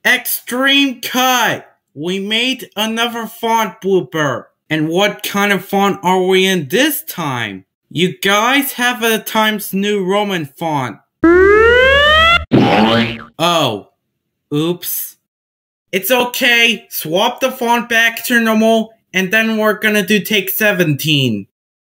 Extreme cut! We made another font blooper. And what kind of font are we in this time? You guys have a Times New Roman font. Oh. Oops. It's okay. Swap the font back to normal, and then we're gonna do take 17.